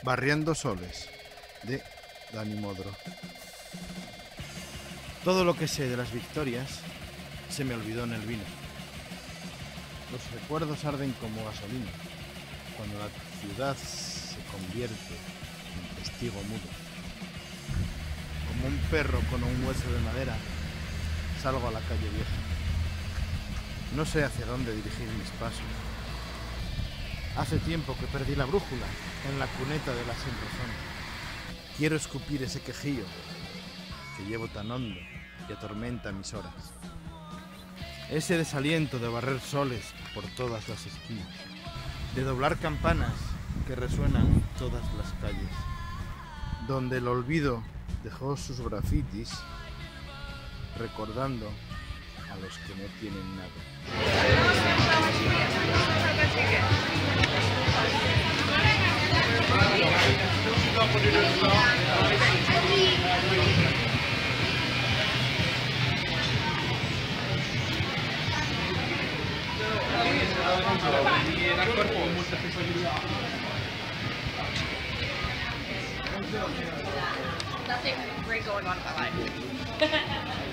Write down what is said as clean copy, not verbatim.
Barriendo soles, de Dani Modro. Todo lo que sé de las victorias se me olvidó en el vino. Los recuerdos arden como gasolina, cuando la ciudad se convierte en testigo mudo. Como un perro con un hueso de madera, salgo a la calle vieja. No sé hacia dónde dirigir mis pasos. Hace tiempo que perdí la brújula en la cuneta de la sinrazón. Quiero escupir ese quejío que llevo tan hondo y atormenta mis horas. Ese desaliento de barrer soles por todas las esquinas, de doblar campanas que resuenan en todas las calles, donde el olvido dejó sus grafitis recordando a los que no tienen nada. Nothing great going on in my life.